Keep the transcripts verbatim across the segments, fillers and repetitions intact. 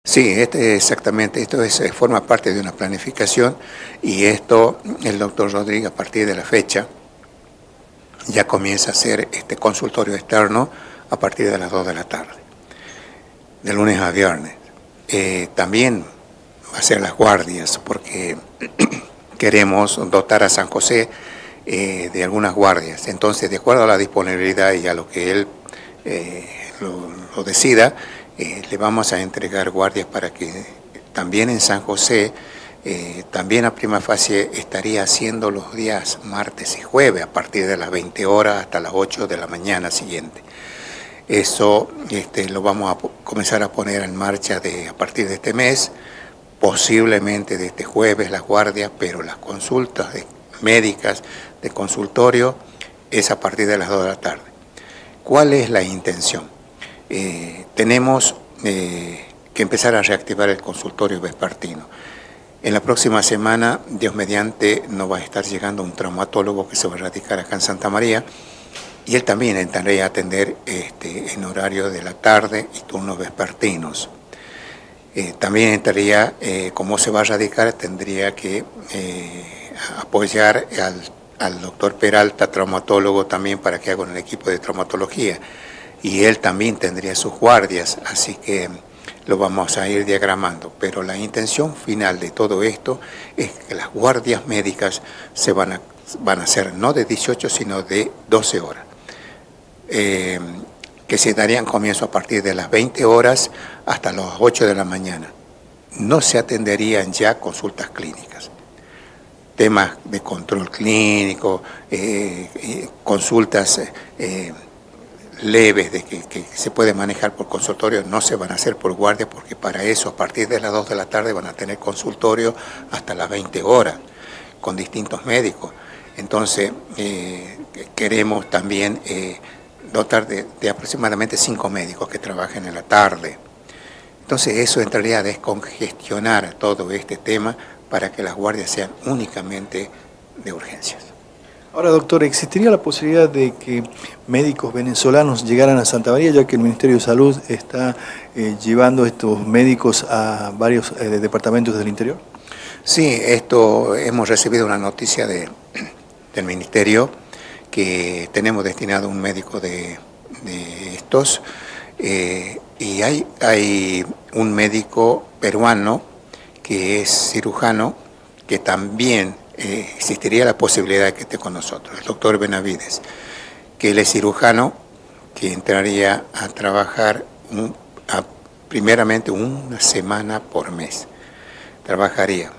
Sí, este, exactamente, esto es, forma parte de una planificación y esto el doctor Rodríguez a partir de la fecha ya comienza a hacer este consultorio externo a partir de las dos de la tarde, de lunes a viernes. Eh, también va a hacer las guardias porque queremos dotar a San José eh, de algunas guardias. Entonces, de acuerdo a la disponibilidad y a lo que él eh, lo, lo decida, eh, le vamos a entregar guardias para que también en San José, eh, también a prima facie estaría haciendo los días martes y jueves a partir de las veinte horas hasta las ocho de la mañana siguiente. Eso este, lo vamos a comenzar a poner en marcha de, a partir de este mes, posiblemente de este jueves las guardias, pero las consultas de, médicas de consultorio es a partir de las dos de la tarde. ¿Cuál es la intención? Eh, tenemos eh, que empezar a reactivar el consultorio vespertino. En la próxima semana, Dios mediante, nos va a estar llegando un traumatólogo que se va a radicar acá en Santa María, y él también entraría a atender este, en horario de la tarde y turnos vespertinos. Eh, también entraría, eh, como se va a radicar, tendría que eh, apoyar al, al doctor Peralta, traumatólogo también, para que haga un equipo de traumatología. Y él también tendría sus guardias, así que lo vamos a ir diagramando. Pero la intención final de todo esto es que las guardias médicas se van a, van a hacer no de dieciocho, sino de doce horas. Eh, que se darían comienzo a partir de las veinte horas hasta las ocho de la mañana. No se atenderían ya consultas clínicas. Temas de control clínico, eh, eh, consultas eh, leves de que, que se puede manejar por consultorio, no se van a hacer por guardia, porque para eso a partir de las dos de la tarde van a tener consultorio hasta las veinte horas con distintos médicos. Entonces eh, queremos también eh, dotar de, de aproximadamente cinco médicos que trabajen en la tarde. Entonces eso entraría a descongestionar todo este tema para que las guardias sean únicamente de urgencias. Ahora, doctor, ¿existiría la posibilidad de que médicos venezolanos llegaran a Santa María, ya que el Ministerio de Salud está eh, llevando estos médicos a varios eh, departamentos del interior? Sí, esto hemos recibido una noticia de, del Ministerio que tenemos destinado un médico de, de estos eh, y hay, hay un médico peruano que es cirujano que también eh, existiría la posibilidad de que esté con nosotros, el doctor Benavides, que él es cirujano que entraría a trabajar un, a, primeramente una semana por mes, trabajaría,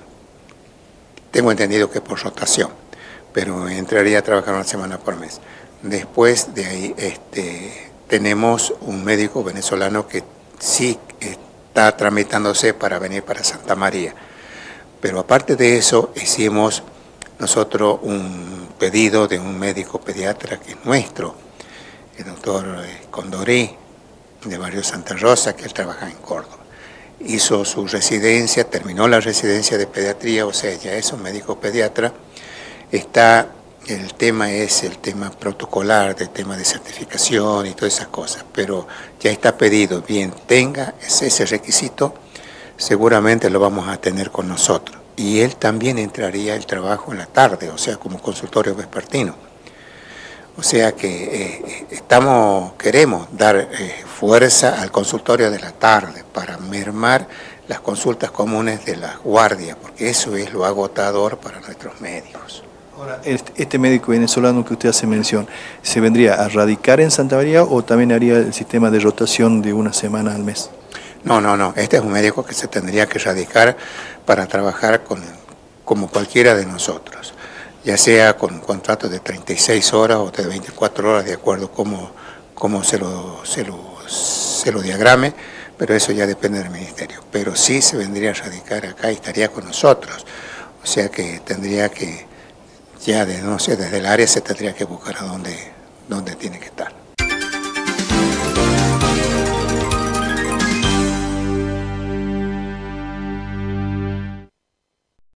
tengo entendido que por rotación, pero entraría a trabajar una semana por mes. Después de ahí este, tenemos un médico venezolano que sí está tramitándose para venir para Santa María. Pero aparte de eso, hicimos nosotros un pedido de un médico pediatra que es nuestro, el doctor Condorí, de Barrio Santa Rosa, que él trabaja en Córdoba. Hizo su residencia, terminó la residencia de pediatría, o sea, ya es un médico pediatra. Está, el tema es el tema protocolar, del tema de certificación y todas esas cosas, pero ya está pedido, bien tenga ese, ese requisito, seguramente lo vamos a tener con nosotros. Y él también entraría el trabajo en la tarde, o sea, como consultorio vespertino. O sea que eh, estamos, queremos dar eh, fuerza al consultorio de la tarde para mermar las consultas comunes de las guardias, porque eso es lo agotador para nuestros médicos. Ahora, este médico venezolano que usted hace mención, ¿se vendría a radicar en Santa María o también haría el sistema de rotación de una semana al mes? No, no, no. Este es un médico que se tendría que radicar para trabajar con, como cualquiera de nosotros, ya sea con un contrato de treinta y seis horas o de veinticuatro horas, de acuerdo a cómo, cómo se, lo, se, lo, se lo diagrame, pero eso ya depende del ministerio. Pero sí se vendría a radicar acá y estaría con nosotros. O sea que tendría que... Ya de, no sé, desde el área se tendría que buscar a dónde, dónde tiene que estar.